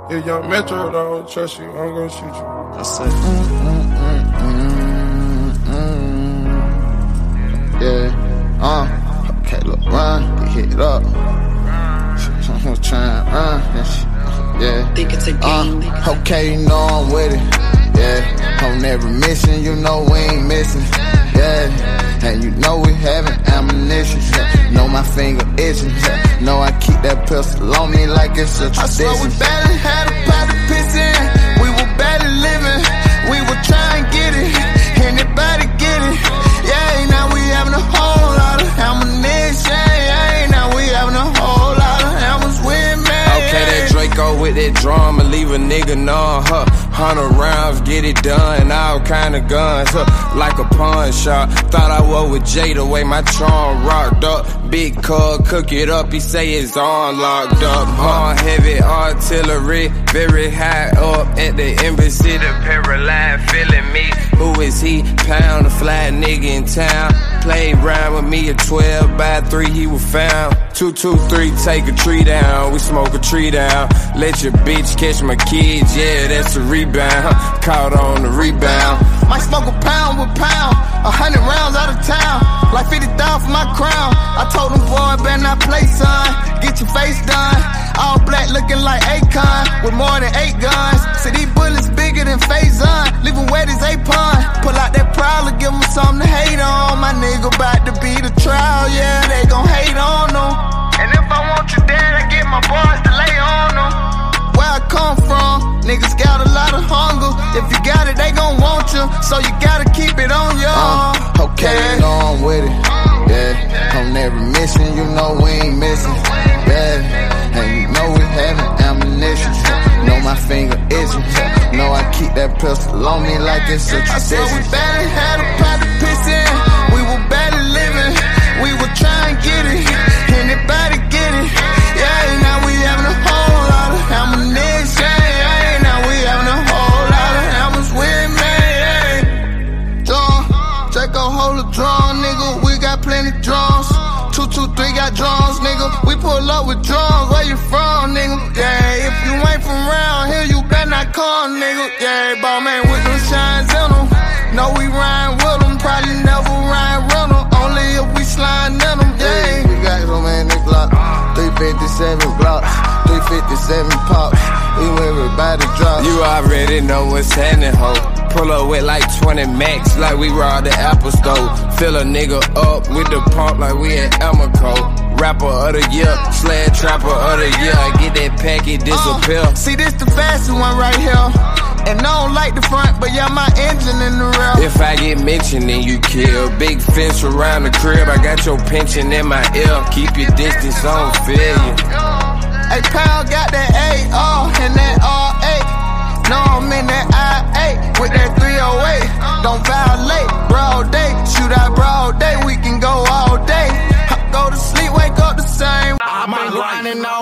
If young Metro don't trust you, I'm gonna shoot you. I said, yeah, okay, look, run, get hit up. I'm trying to run, yeah. Think it's a game. Okay, you know I'm with it, yeah. I'm never missing, you know we ain't missing, yeah. And you know we having ammunition, yeah. Know my finger itching, yeah. Know I keep that pistol on me like it's a tradition. I swear we barely had a pot to piss in. We were barely living, we were trying to get it. Anybody get it? Yeah, now we having a whole lot of ammunition. Yeah, now we having a whole lot of hammers with me. Okay, that Draco with that drum and leave a nigga numb, huh? 100 rounds, get it done, all kind of guns, huh? Like a pawn shop. Thought I was with Jay the way my charm rocked up. Big cub, cook it up, he say it's on locked up, huh? Heavy artillery, very high up at the embassy. The paraline feeling me. Who is he? Pound a fly nigga in town. Played round with me at 12 by 3, he was found. 2, 2, 3, take a tree down. We smoke a tree down. Let your bitch catch my kids, yeah, that's a rebound. Caught on the rebound. Might smoke a pound with pound. 100 rounds out of town. Like 50,000 for my crown. I told them, boy, better not play, son. Get your face done. All black looking like Akon. With more than 8 guns. See these bullets bigger than Faison. Leave them wet as Apon. Pull out that prowler, give them something to hate on. My nigga about to be the trial, yeah, they gon' hate on them. And if I want you dead, I get my boys to lay on them. Where I come from, niggas got a lot of hunger. If you got it, they gon' want you, so you gotta keep it on you. Okay, you know I'm with it, yeah. I'm never missing, you know we ain't missing, yeah. And you know we having ammunition, know my finger itching, know I keep that pistol on me like it's a tradition. I swear we barely had a pot to piss in, we were barely living, we were trying to get it. Anybody get it? Yeah, now we having a whole lot of ammunition. Yeah, now we having a whole lot of hammers with me. Yeah. John, Draco hold a drum, nigga. We got plenty drums. 2, 2, 3 got drums, nigga. We pull up with drums. Where you from, nigga? Yeah, if you ain't from around here, you better not come, nigga. Yeah, ball man with them shines in them. Know we rhyme with them, probably never rhyme with them. Only if we slime in them, yeah. We got so many Glock, 357 Glocks, 357 pops. We everybody drop. You already know what's happening, ho. Pull up with like 20 max, like we robbed the Apple store. Fill a nigga up with the pump like we in Elmico. Rapper of the year, sled trapper of the year. Get that packet, disappear. See, this the fastest one right here. And I don't like the front, but yeah, my engine in the rear. If I get mentioned, then you kill. Big fence around the crib, I got your pension in my ear. Keep your distance, I don't feel you. Hey, Pal got that AR and that R8. No, I'm in that I-8 with that 308. Don't violate, broad day. Shoot out broad day, we can go all day. I go to sleep, wake up the same. I've been grinding all